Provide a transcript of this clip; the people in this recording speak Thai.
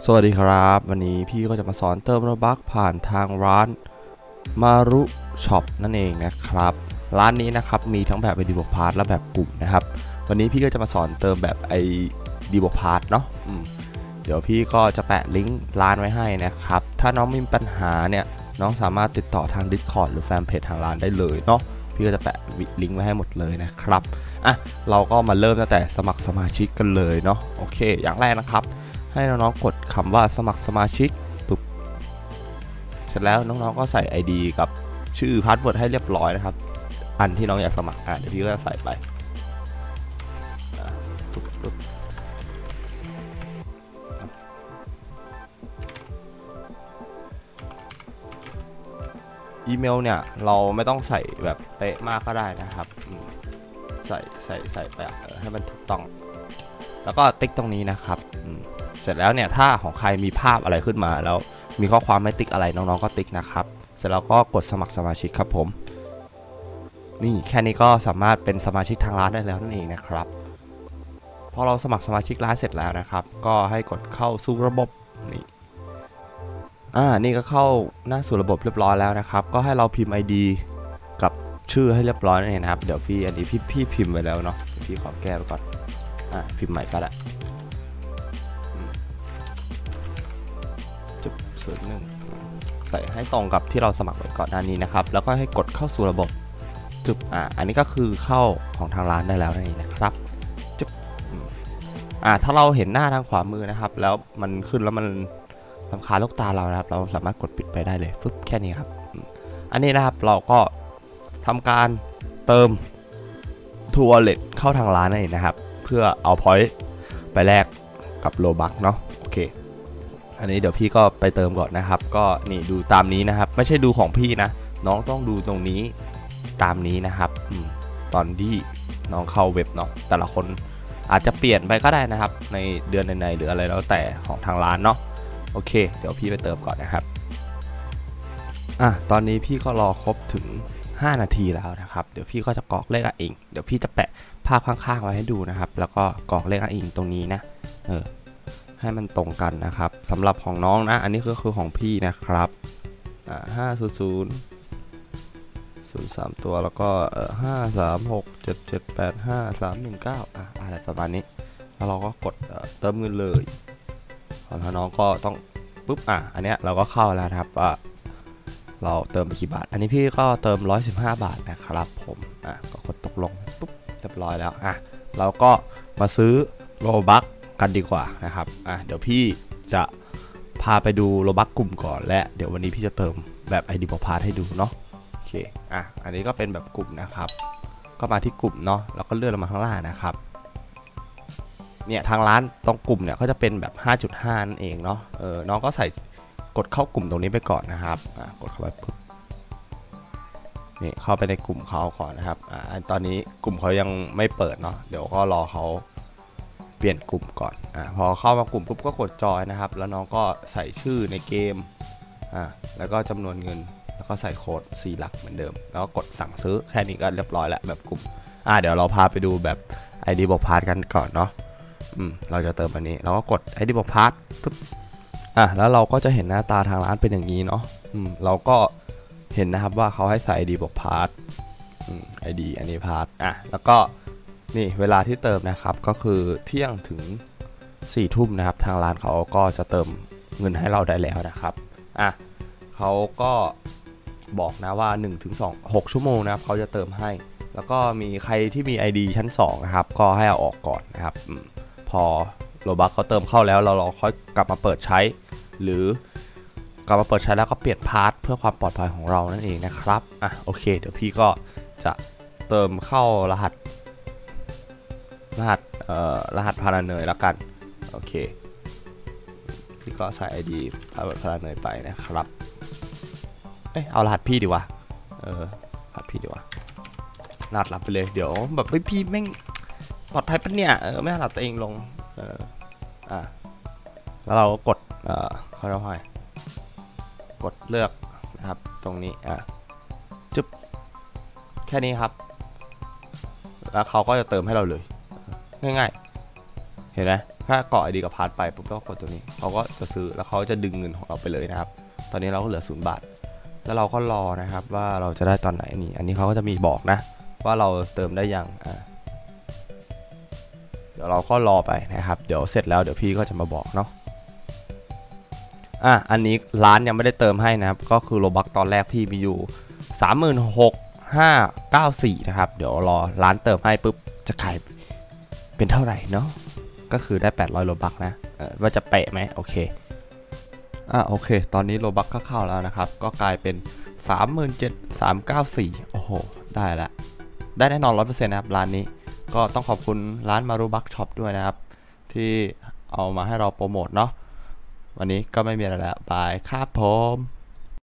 สวัสดีครับวันนี้พี่ก็จะมาสอนเติมโลบัคผ่านทางร้านมารุช็อปนั่นเองนะครับร้านนี้นะครับมีทั้งแบบ ID บวกพาร์ทและแบบกลุ่มนะครับวันนี้พี่ก็จะมาสอนเติมแบบ ID บวกพาร์ทเนาะเดี๋ยวพี่ก็จะแปะลิงก์ร้านไว้ให้นะครับถ้าน้องมีปัญหาเนี่ยน้องสามารถติดต่อทาง Discord หรือแฟนเพจทางร้านได้เลยเนาะพี่ก็จะแปะลิงก์ไว้ให้หมดเลยนะครับเราก็มาเริ่มตั้งแต่สมัครสมาชิกกันเลยเนาะโอเคอย่างแรกนะครับให้น้องๆกดคำว่าสมัครสมาชิกปุ๊บเสร็จแล้วน้องๆก็ใส่ ID กับชื่อพาสเวิร์ดให้เรียบร้อยนะครับอันที่น้องอยากสมัครเดี๋ยวพี่ก็จะใส่ไปปุ๊บอีเมลเนี่ยเราไม่ต้องใส่แบบเป๊ะมากก็ได้นะครับใส่ไปให้มันถูกต้องแล้วก็ติ๊กตรงนี้นะครับเสร็จแล้วเนี่ยถ้าของใครมีภาพอะไรขึ้นมาแล้วมีข้อความไม่ติ๊กอะไรน้องๆก็ติ๊กนะครับเสร็จแล้วก็กดสมัครสมาชิกครับผมนี่แค่นี้ก็สามารถเป็นสมาชิกทางร้านได้แล้วนั่นเองนะครับพอเราสมัครสมาชิกร้านเสร็จแล้วนะครับก็ให้กดเข้าสู่ระบบนี่ก็เข้าหน้าสู่ระบบเรียบร้อยแล้วนะครับก็ให้เราพิมพ์ ID กับชื่อให้เรียบร้อยนั่นเองนะครับเดี๋ยวพี่อันนี้พี่พิมพ์ไว้แล้วเนาะพี่ขอแก้ไปก่อนพิมพ์ใหม่ก็ได้01ใส่ให้ตรงกับที่เราสมัครไว้ก่อนหน้านี้นะครับแล้วก็ให้กดเข้าสู่ระบบอันนี้ก็คือเข้าของทางร้านได้แล้วนั่นเองนะครับถ้าเราเห็นหน้าทางขวามือนะครับแล้วมันขึ้นแล้วมันรำคาญลูกตาเรานะครับเราสามารถกดปิดไปได้เลยฟึบแค่นี้ครับอันนี้นะครับเราก็ทำการเติมทัวร์เลตเข้าทางร้านนั่นเองนะครับเพื่อเอาพอยต์ไปแลกกับโลบัคเนาะโอเคอันนี้เดี๋ยวพี่ก็ไปเติมก่อนนะครับก็นี่ดูตามนี้นะครับไม่ใช่ดูของพี่นะน้องต้องดูตรงนี้ตามนี้นะครับตอนที่น้องเข้าเว็บเนาะแต่ละคนอาจจะเปลี่ยนไปก็ได้นะครับในเดือนไหนๆหรืออะไรแล้วแต่ของทางร้านเนาะโอเคเดี๋ยวพี่ไปเติมก่อนนะครับตอนนี้พี่ก็รอครบถึง5 นาทีแล้วนะครับเดี๋ยวพี่ก็จะกรอกเลขอ้างอิงเดี๋ยวพี่จะแปะภาพข้างๆไว้ให้ดูนะครับแล้วก็กรอกเลขอ้างอิงตรงนี้นะให้มันตรงกันนะครับสำหรับของน้องนะอันนี้ก็คือของพี่นะครับ500 03ตัวแล้วก็5367785 319อะไรประมาณนี้แล้วเราก็กดเติมเงินเลยของน้องก็ต้องปุ๊บอันเนี้ยเราก็เข้าแล้วครับว่าเราเติมไปกี่บาทอันนี้พี่ก็เติม115 บาทนะครับผมก็กดตกลงปุ๊บเรียบร้อยแล้วเราก็มาซื้อโลบัคกันดีกว่านะครับเดี๋ยวพี่จะพาไปดูโลบัคกลุ่มก่อนและเดี๋ยววันนี้พี่จะเติมแบบ ID บวกพาร์ทให้ดูเนาะโอเคอันนี้ก็เป็นแบบกลุ่มนะครับก็มาที่กลุ่มเนาะแล้วก็เลื่อนลงมาข้างล่างนะครับเนี่ยทางร้านตรงกลุ่มเนี่ยก็จะเป็นแบบ 5.5 นั่นเองเนาะน้องก็ใส่กดเข้ากลุ่มตรงนี้ไปก่อนนะครับกดเข้าไปปุ๊บนี่เข้าไปในกลุ่มเขาก่อนนะครับตอนนี้กลุ่มเขายังไม่เปิดเนาะเดี๋ยวก็รอเขาเปลี่ยนกลุ่มก่อนพอเข้ามากลุ่มปุ๊บก็กดจอยนะครับแล้วน้องก็ใส่ชื่อในเกมแล้วก็จำนวนเงินแล้วก็ใส่โค้ด4 หลักเหมือนเดิมแล้วก็กดสั่งซื้อแค่นี้ก็เรียบร้อยแล้วแบบกลุ่มเดี๋ยวเราพาไปดูแบบ ID บวกพาร์ทกันก่อนเนาะเราจะเติมอันนี้เราก็กด ID บวกพาร์ทปุ๊บแล้วเราก็จะเห็นหน้าตาทางร้านเป็นอย่างนี้เนาะเราก็เห็นนะครับว่าเขาให้ใส่ ID บวกพาร์ทID อันนี้พาร์ทแล้วก็นี่เวลาที่เติมนะครับก็คือเที่ยงถึง4 ทุ่มนะครับทางร้านเขาก็จะเติมเงินให้เราได้แล้วนะครับเขาก็บอกนะว่า 1-6 ชั่วโมงนะครับเขาจะเติมให้แล้วก็มีใครที่มี ID ชั้น2นะครับก็ให้เอาออกก่อนนะครับพอโลบัคเขาเติมเข้าแล้วเราค่อยกลับมาเปิดใช้หรือกลับมาเปิดใช้แล้วก็เปลี่ยนพาร์ทเพื่อความปลอดภัยของเรานั่นเองนะครับโอเคเดี๋ยวพี่ก็จะเติมเข้ารหัสพาราเนยแล้วกันโอเคพี่ก็ใส่ ID พาราเนยไปนะครับเอารหัสพี่ดีกว่ารหัสพี่ดีกว่าลาดหลับไปเลยเดี๋ยวแบบพี่แม่งปลอดภัยปะเนี่ยไม่หลับตัวเองลงแล้วเราก็กดเขาเรียกว่ากดเลือกนะครับตรงนี้จุ๊บแค่นี้ครับแล้วเขาก็จะเติมให้เราเลยง่ายๆเห็นไหมถ้ากรอก ID กับพาสไปปุ๊บก็กดตัวนี้เขาก็จะซื้อแล้วเขาจะดึงเงินของเราไปเลยนะครับตอนนี้เราก็เหลือ0 บาทแล้วเราก็รอนะครับว่าเราจะได้ตอนไหนนี่อันนี้เขาก็จะมีบอกนะว่าเราเติมได้ยังเดี๋ยวเราก็รอไปนะครับเดี๋ยวเสร็จแล้วเดี๋ยวพี่ก็จะมาบอกเนาะอันนี้ร้านยังไม่ได้เติมให้นะครับก็คือโลบัคตอนแรกพี่มีอยู่36,594นะครับเดี๋ยวรอร้านเติมให้ปุ๊บจะขายเป็นเท่าไหร่เนาะก็คือได้800โลบัคนะว่าจะเป๊ะไหมโอเคโอเคตอนนี้โลบัคก็เข้าแล้วนะครับก็กลายเป็น37,394โอ้โหได้ละได้แน่นอน 100% นะครับร้านนี้ก็ต้องขอบคุณร้านมารุบัคช็อปด้วยนะครับที่เอามาให้เราโปรโมทเนาะวันนี้ก็ไม่มีอะไรแล้วบายครับผม